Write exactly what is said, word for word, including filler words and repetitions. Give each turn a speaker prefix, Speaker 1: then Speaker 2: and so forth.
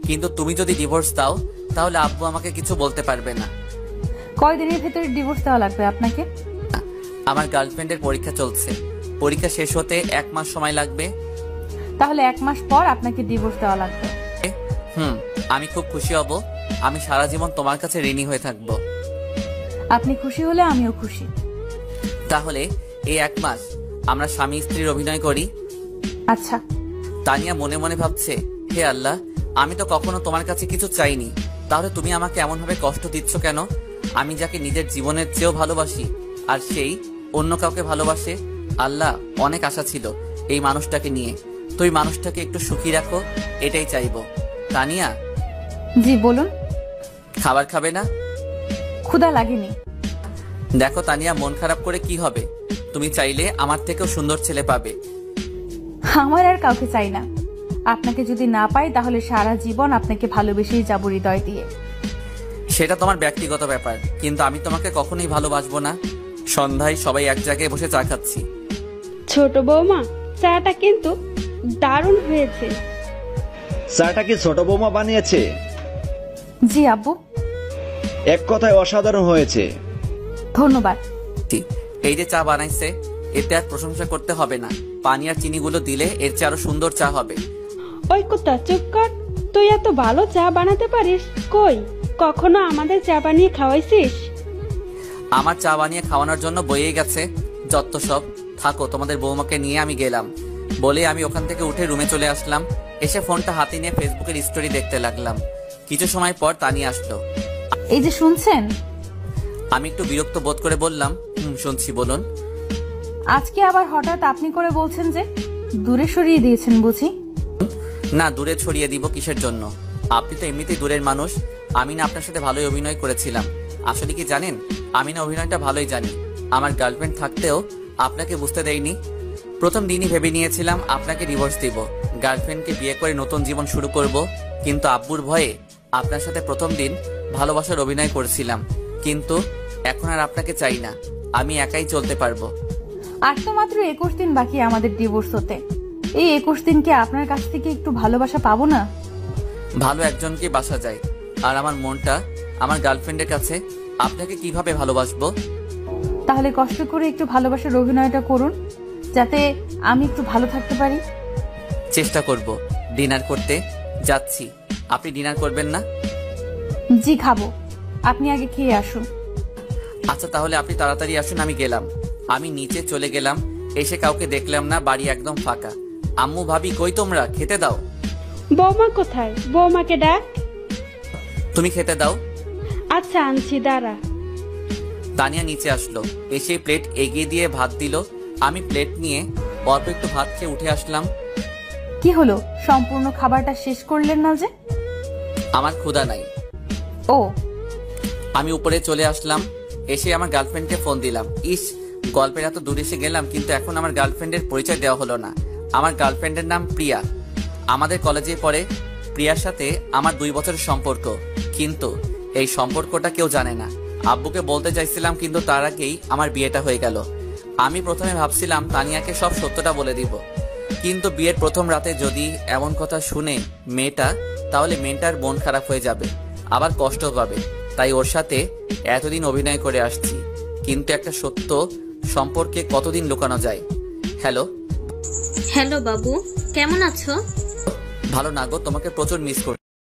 Speaker 1: কিন্তু তুমি যদি ডিভোর্স দাও তাহলে আব্বু আমাকে কিছু বলতে পারবে না।
Speaker 2: কয়দিনের ভেতরে ডিভোর্স দেওয়া লাগবে আপনাকে?
Speaker 1: আমার গার্লফ্রেন্ডের পরীক্ষা চলছে, পরীক্ষা শেষ হতে এক মাস সময় লাগবে।
Speaker 2: তাহলে এক মাস পর আপনাকে ডিভোর্স দেওয়া লাগবে।
Speaker 1: হুম, আমি খুব খুশি হব। আমি সারা জীবন তোমার কাছে ঋণী হয়ে থাকব।
Speaker 2: আপনি খুশি হলে আমিও খুশি।
Speaker 1: তাহলে এই এক মাস আমরা স্বামী স্ত্রীর অভিনয় করি।
Speaker 2: আচ্ছা।
Speaker 1: তানিয়া মনে মনে ভাবছে, হে আল্লাহ, আমি তো কখনো তোমার কাছে কিছু চাইনি, তাহলে তুমি আমাকে এমন ভাবে কষ্ট দিচ্ছ কেন? আমি যাকে নিজের জীবনের চেয়েও ভালোবাসি আর সেই অন্য কাউকে ভালোবাসে। আল্লাহ, অনেক আশা ছিল এই মানুষটাকে নিয়ে, তুই মানুষটাকে একটু সুখী রাখো, এটাই চাইবো। তানিয়া।
Speaker 2: জি বলুন।
Speaker 1: খাবার খাবে না?
Speaker 2: ক্ষুধা লাগেনি।
Speaker 1: দেখো তানিয়া, মন খারাপ করে কি হবে? তুমি চাইলে আমার থেকেও সুন্দর ছেলে পাবে।
Speaker 2: আমার আর কাউকে চাই না। আপনাকে যদি না পাই তাহলে সারা জীবন আপনাকে ভালোবেসেই যাবো হৃদয় দিয়ে।
Speaker 1: সেটা তোমার ব্যক্তিগত ব্যাপার, কিন্তু আমি তোমাকে কখনোই ভালোবাসবো না। সন্ধ্যায় সবাই এক জায়গায় বসে চা খাচ্ছি।
Speaker 3: ছোট বৌমা, চাটা কিন্তু দারুণ হয়েছে।
Speaker 4: চাটা কি ছোট বৌমা বানিয়েছে?
Speaker 2: জি আব্বু।
Speaker 4: এক কথায় অসাধারণ হয়েছে।
Speaker 2: ধন্যবাদ।
Speaker 1: এই যে চা বানাইছে, এতে আর প্রশংসা করতে হবে না। পানি আর চিনিগুলো দিলে এর চেয়ে আরো সুন্দর চা হবে।
Speaker 3: ওই কুত্তা চুপ কর। তুই এত ভালো চা বানাতে পারিস? কই কখনো আমাদের চা বানিয়ে খাওয়াইছিস?
Speaker 1: আমার চা বানিয়ে খাওয়ানোর জন্য বইয়ে গেছে যত সব। থাকো, তোমাদের বৌমাকে নিয়ে আমি গেলাম। বলে আমি ওখান থেকে উঠে রুমে চলে আসলাম। এসে ফোনটা হাতে নিয়ে ফেসবুকের স্টোরি দেখতে লাগলাম। কিছু সময় পর তানিয়া আসলো।
Speaker 2: এই যে শুনছেন?
Speaker 1: আমি একটু বিরক্ত বোধ করে বললাম, হুম শুনছি, বলুন।
Speaker 2: আজকে আবার হঠাৎ আপনি করে বলছেন যে? দূরে সরিয়ে দিয়েছেন বুঝি?
Speaker 1: না, দূরে ছড়িয়ে দিব কিসের জন্য? আপনি তো এমনিতেই দূরের মানুষ। আমি না আপনার সাথে ভালোই অভিনয় করেছিলাম। আসলে কি জানেন, আমি না অভিনয়টা ভালোই জানি। আমার গার্লফ্রেন্ড থাকতেও আপনাকে বুঝতে দেয়নি। প্রথম দিনই ভেবে নিয়েছিলাম আপনাকে ডিভোর্স দিব, গার্লফ্রেন্ডকে বিয়ে করে নতুন জীবন শুরু করব। কিন্তু আব্বুর ভয়ে আপনার সাথে প্রথম দিন ভালোবাসার অভিনয় করেছিলাম। কিন্তু এখন আর আপনাকে চাই না, আমি একাই চলতে পারবো।
Speaker 2: আর তো মাত্র একুশ দিন বাকি আমাদের ডিভোর্স হতে। এই একুশ দিনকে আপনার কাছ থেকে একটু ভালোবাসা পাবো না?
Speaker 1: ভালো একজনকে বাসা যায়, আর আমার মনটা আমার গার্লফ্রেন্ডের কাছে। আপনাকে কিভাবে ভালোবাসবো?
Speaker 2: তাহলে কষ্ট করে একটু ভালোবাসার অভিনয়টা করুন, যাতে আমি একটু ভালো থাকতে পারি।
Speaker 1: চেষ্টা করব। ডিনার করতে যাচ্ছি, আপনি ডিনার করবেন না?
Speaker 2: জি খাবো, আপনি আগে খেয়ে আসুন।
Speaker 1: আচ্ছা তাহলে আপনি তাড়াতাড়ি আসুন, আমি গেলাম। আমি নিচে চলে গেলাম, এসে কাউকে দেখলাম না, বাড়ি একদম ফাঁকা। আম্মু ভাবি কই তোমরা? খেতে দাও।
Speaker 3: বৌমা কোথায়? বৌমাকে ডাক।
Speaker 1: তুমি খেতে দাও।
Speaker 3: আচ্ছা আনছি, দাঁড়া।
Speaker 1: তানিয়া নিচে আসলো, এসে প্লেট এগিয়ে দিয়ে ভাত দিল। আমি প্লেট নিয়ে অল্প একটু ভাত খেয়ে উঠে আসলাম।
Speaker 2: কি হলো, সম্পূর্ণ খাবারটা শেষ করলেন না যে?
Speaker 1: আমার ক্ষুধা নাই।
Speaker 2: ও।
Speaker 1: আমি উপরে চলে আসলাম, এসে আমার গার্লফ্রেন্ডকে ফোন দিলাম। ইস, গল্পের এত দূর এসে গেলাম, কিন্তু এখন আমার গার্লফ্রেন্ডের পরিচয় দেওয়া হলো না। আমার গার্লফ্রেন্ডের নাম প্রিয়া। আমাদের কলেজে পড়ে। প্রিয়ার সাথে আমার দুই বছরের সম্পর্ক, কিন্তু এই সম্পর্কটা কেউ জানে না। আব্বুকে বলতে চাইছিলাম, কিন্তু তার আগেই আমার বিয়েটা হয়ে গেল। আমি প্রথমে ভাবছিলাম তানিয়াকে সব সত্যটা বলে দিব, কিন্তু বিয়ের প্রথম রাতে যদি এমন কথা শুনে মেয়েটা, তাহলে মেয়েটার মন খারাপ হয়ে যাবে, আবার কষ্ট পাবে। তাই ওর সাথে এতদিন অভিনয় করে আসছি, কিন্তু একটা সত্য সম্পর্কে কতদিন লুকানো যায়। হ্যালো।
Speaker 5: হ্যালো বাবু, কেমন আছো?
Speaker 1: ভালো না গো, তোমাকে প্রচুর মিস করি।